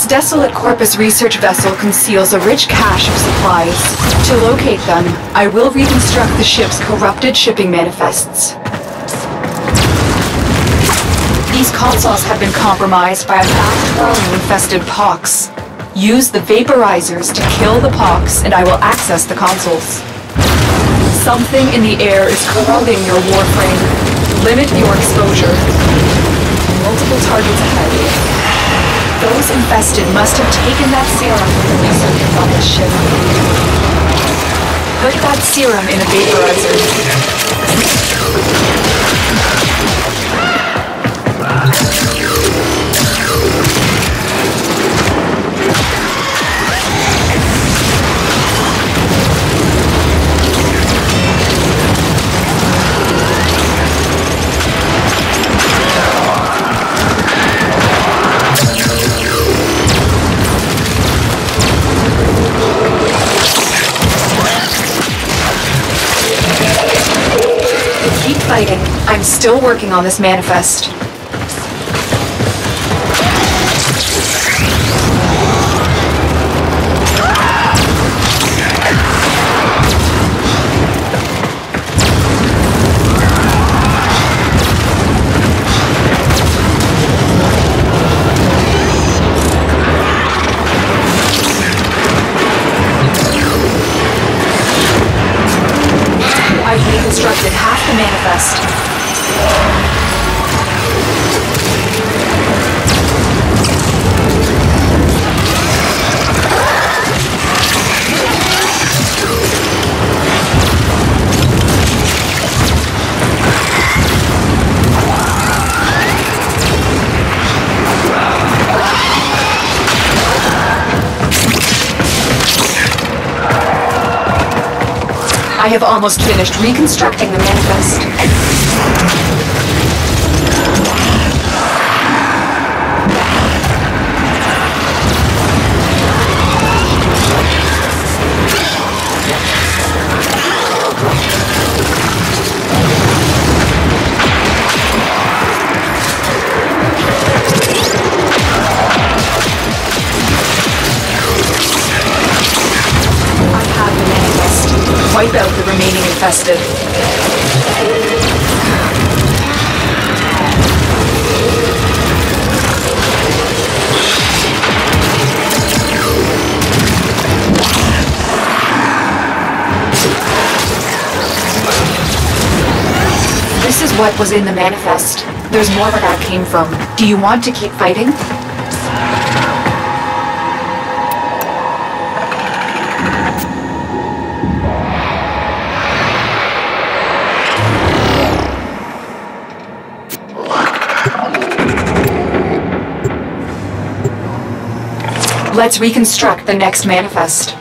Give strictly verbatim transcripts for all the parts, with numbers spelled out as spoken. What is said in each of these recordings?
desolate Corpus research vessel conceals a rich cache of supplies. To locate them, I will reconstruct the ship's corrupted shipping manifests. These consoles have been compromised by a fast-growing infested pox. Use the vaporizers to kill the pox, and I will access the consoles. Something in the air is corroding your warframe. Limit your exposure. Multiple targets ahead. Those infested must have taken that serum from the researchers on this ship. Put that serum in a vaporizer. Fighting. I'm still working on this manifest. I've reconstructed half the manifest. I have almost finished reconstructing the manifest. Wipe out the remaining infested. This is what was in the manifest. There's more where that came from. Do you want to keep fighting? Let's reconstruct the next manifest.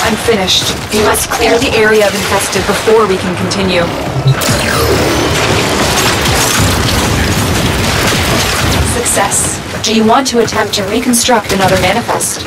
I'm finished. We must clear the area of infested before we can continue. Success. Do you want to attempt to reconstruct another manifest?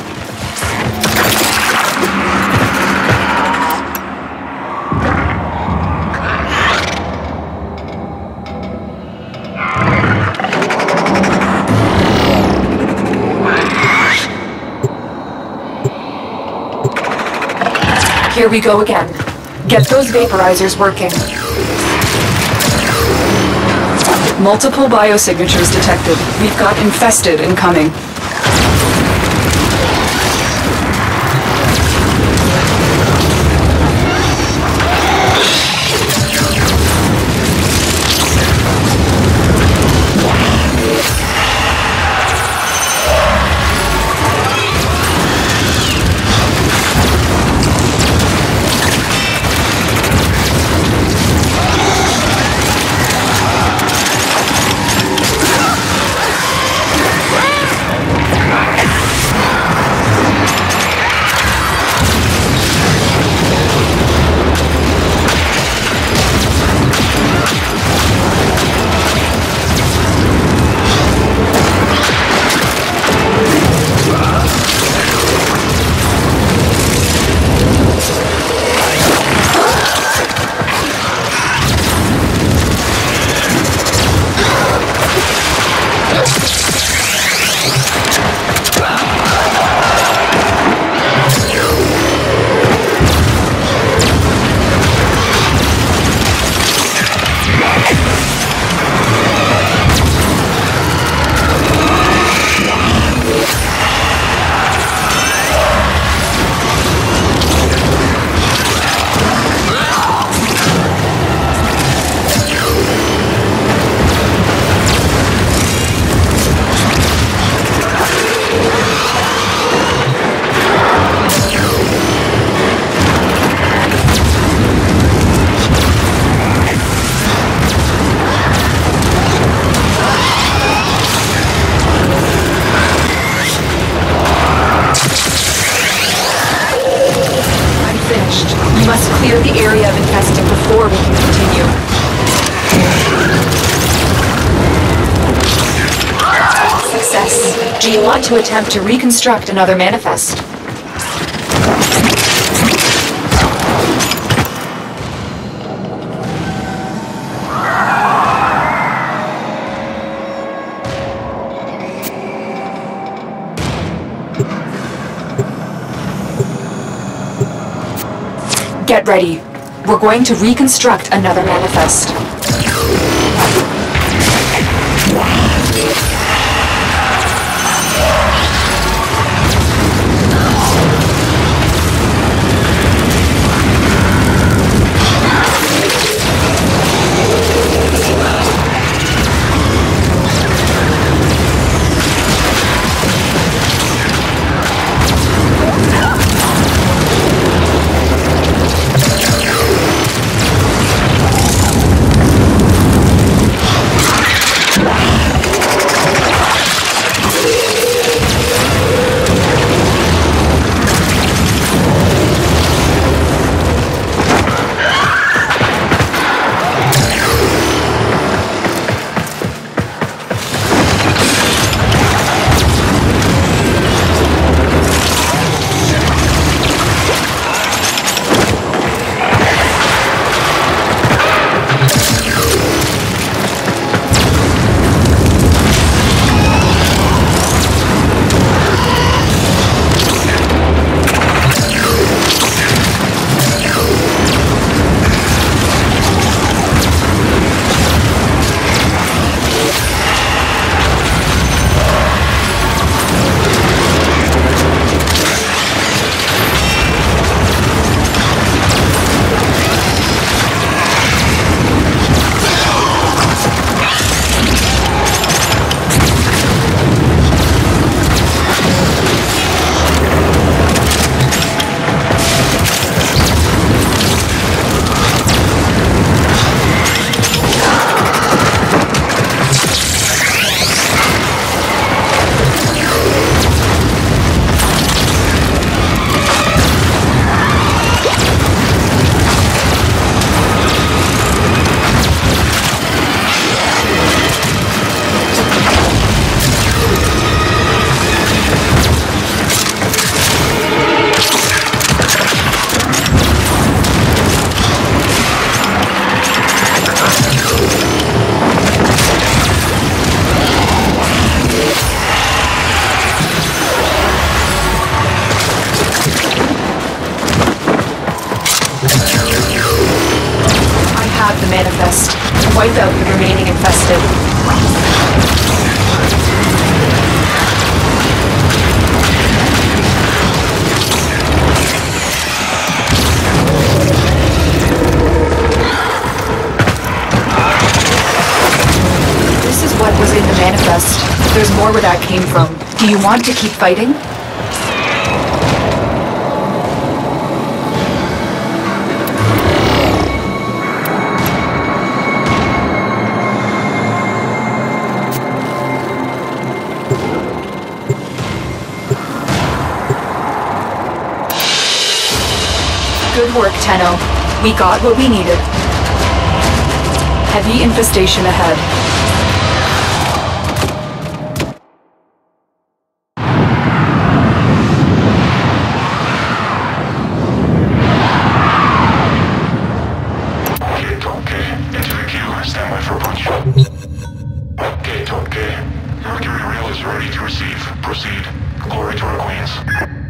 Here we go again. Get those vaporizers working. Multiple biosignatures detected. We've got infested incoming. The area of infested before we can continue. Success. Do you want to attempt to reconstruct another manifest? Get ready. We're going to reconstruct another manifest. wipe out the remaining infested. This is what was in the manifest. There's more where that came from. Do you want to keep fighting? Good work, Tenno. We got what we needed. Heavy infestation ahead. Gate okay. Into the queue. Stand by for punch. Gate okay. Mercury rail is ready to receive. Proceed. Glory to our queens.